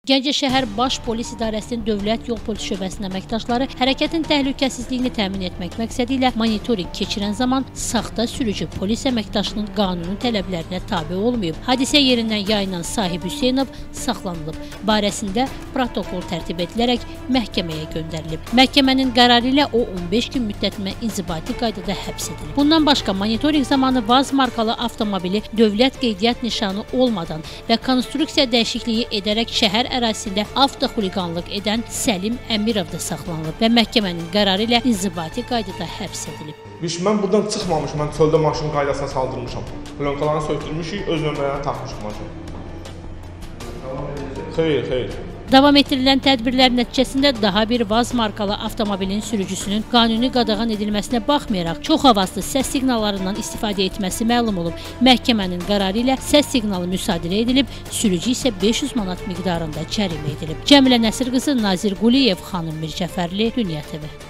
Gəncə şəhər Baş Polis İdarəsinin Dövlət Yol Polisi şöbəsinin əməkdaşları hərəkətin təhlükəsizliyini təmin etmək məqsədi ilə monitorinq keçirən zaman saxta sürücü polis əməkdaşının qanunun tələblərinə tabe olmayıb. Hadisə yerindən yayınan Sahib Hüseynov saxlanılıb. Barəsində protokol tərtib edilərək məhkəməyə göndərilib. Məhkəmənin qərarı ilə o 15 gün müddətinə inzibati qaydada həbs edilib. Bundan başqa monitorinq zamanı VAZ markalı avtomobili dövlət qeydiyyat nişanı olmadan və konstruksiya dəyişikliyi edərək şəhər ərazisində avtoxuliqanlıq edən Səlim Əmirov da saxlanılıb və məhkəmənin qərarı ilə inzibati qaydada həbs edilib. Mən buradan çıxmamışım, mən çöldə maşın qaydasına saldırmışam. Plonkalarını söktürmüşük, öz nömrələrini taxmışıq maşın. Xeyr. Davam etdirilən tədbirlər nəticəsində daha bir VAZ markalı avtomobilin sürücüsünün qanuni qadağan edilməsinə baxmayaraq çox avazlı səs siqnallarından istifadə etməsi məlum olub. Məhkəmənin qərarı ilə səs siqnalı müsadirə edilib, sürücü isə 500 manat miqdarında cərimə edilib. Cəmilə Nəsir qızı, Nazir Quliyev, xanım Mircəfərli, Dünya TV.